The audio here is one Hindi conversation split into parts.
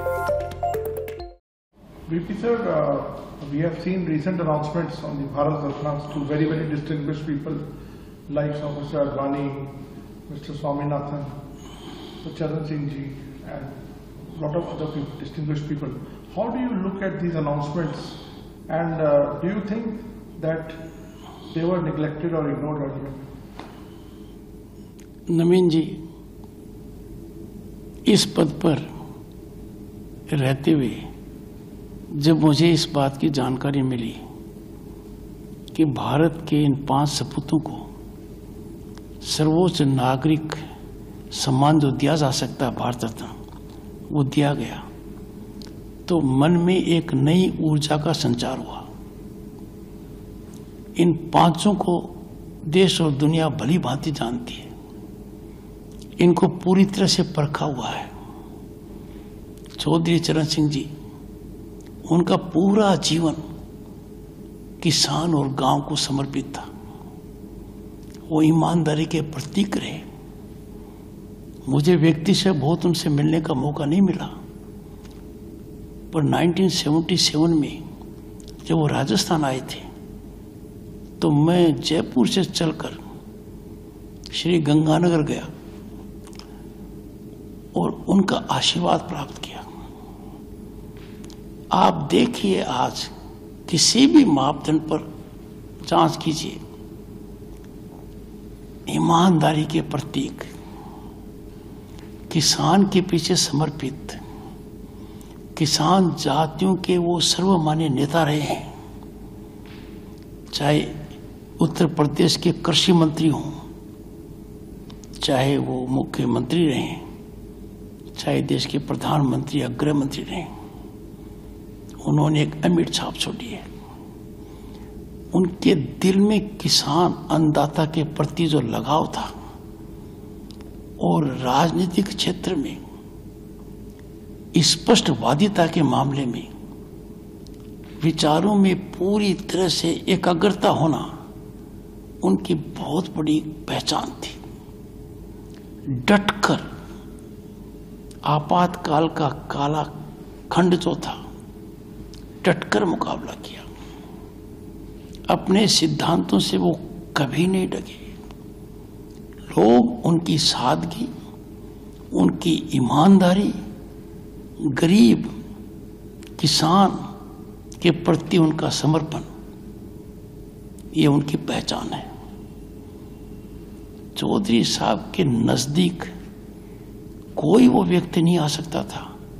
VP sir, we have seen recent announcements on the Bharat Ratnas to very distinguished people like Mr. Advani, Mr. Swaminathan, Mr. Charan Singh ji, and a lot of other people, distinguished people. How do you look at these announcements, and do you think that they were neglected or ignored earlier? नवीन जी, इस पद पर रहते हुए जब मुझे इस बात की जानकारी मिली कि भारत के इन 5 सपूतों को सर्वोच्च नागरिक सम्मान जो दिया जा सकता है भारत रत्न, वो दिया गया, तो मन में एक नई ऊर्जा का संचार हुआ। इन 5 को देश और दुनिया भली भांति जानती है, इनको पूरी तरह से परखा हुआ है। चौधरी चरण सिंह जी, उनका पूरा जीवन किसान और गांव को समर्पित था। वो ईमानदारी के प्रतीक रहे। मुझे व्यक्ति से बहुत उनसे मिलने का मौका नहीं मिला, पर 1977 में जब वो राजस्थान आए थे तो मैं जयपुर से चलकर श्री गंगानगर गया और उनका आशीर्वाद प्राप्त किया। आप देखिए, आज किसी भी मापदंड पर जांच कीजिए, ईमानदारी के प्रतीक, किसान के पीछे समर्पित, किसान जातियों के वो सर्वमान्य नेता रहे हैं। चाहे उत्तर प्रदेश के कृषि मंत्री हों, चाहे वो मुख्यमंत्री रहें, चाहे देश के प्रधानमंत्री या गृह मंत्री रहे, उन्होंने एक अमिट छाप छोड़ी है। उनके दिल में किसान अन्नदाता के प्रति जो लगाव था और राजनीतिक क्षेत्र में स्पष्टवादिता के मामले में विचारों में पूरी तरह से एकाग्रता होना उनकी बहुत बड़ी पहचान थी। डटकर आपातकाल का काला खंड जो था, डटकर मुकाबला किया। अपने सिद्धांतों से वो कभी नहीं डगे। लोग उनकी सादगी, उनकी ईमानदारी, गरीब किसान के प्रति उनका समर्पण, ये उनकी पहचान है। चौधरी साहब के नजदीक कोई वो व्यक्ति नहीं आ सकता था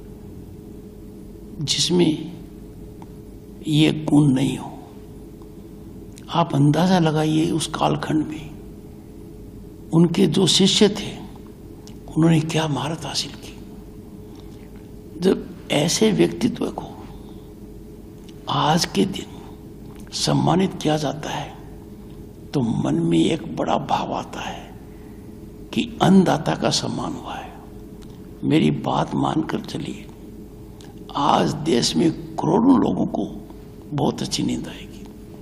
जिसमें ये गुण नहीं हो। आप अंदाजा लगाइए, उस कालखंड में उनके जो शिष्य थे उन्होंने क्या महारत हासिल की। जब ऐसे व्यक्तित्व को आज के दिन सम्मानित किया जाता है तो मन में एक बड़ा भाव आता है कि अन्नदाता का सम्मान हुआ है। मेरी बात मानकर चलिए, आज देश में करोड़ों लोगों को बहुत अच्छी नींद आएगी।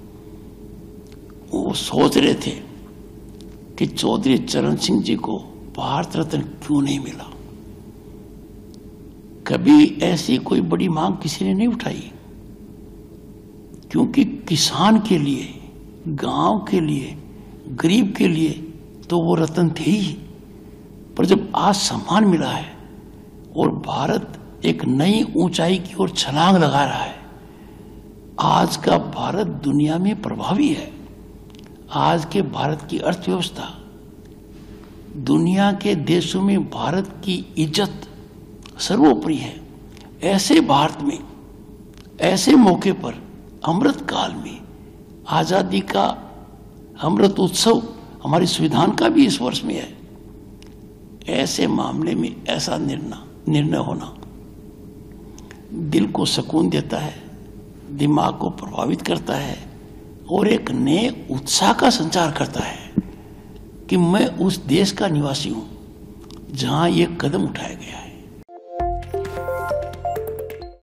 वो सोच रहे थे कि चौधरी चरण सिंह जी को भारत रत्न क्यों नहीं मिला। कभी ऐसी कोई बड़ी मांग किसी ने नहीं उठाई, क्योंकि किसान के लिए, गांव के लिए, गरीब के लिए तो वो रत्न थे ही। पर जब आज सम्मान मिला है और भारत एक नई ऊंचाई की ओर छलांग लगा रहा है, आज का भारत दुनिया में प्रभावी है। आज के भारत की अर्थव्यवस्था, दुनिया के देशों में भारत की इज्जत सर्वोपरि है। ऐसे भारत में, ऐसे मौके पर, अमृत काल में, आजादी का अमृत उत्सव हमारे संविधान का भी इस वर्ष में है। ऐसे मामले में ऐसा निर्णय होना दिल को सुकून देता है, दिमाग को प्रभावित करता है और एक नए उत्साह का संचार करता है कि मैं उस देश का निवासी हूं जहां ये कदम उठाया गया है।